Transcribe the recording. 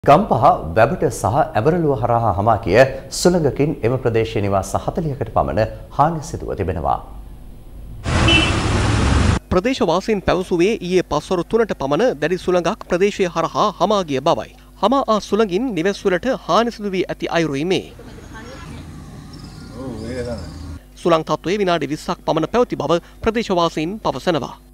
ගම්පහ වැබට සහ ඇවරලුව හරහා හමා කිය සුළඟකින් එම ප්‍රදේශයේ නිවාස 40කට පමණ හානි සිදුව තිබෙනවා. ප්‍රදේශවාසීන් පැවසුවේ ඊයේ පස්වරු 3ට පමණ දැඩි සුළඟක් ප්‍රදේශය හරහා හමා ගිය බවයි. හමා ආ සුළඟින් නිවෙස්වලට හානි සිදු වී ඇති අයුරුයි මේ. සුළං තත්ත්වයේ විනාඩි 20ක් පමණ පැවති බව ප්‍රදේශවාසීන් පවසනවා.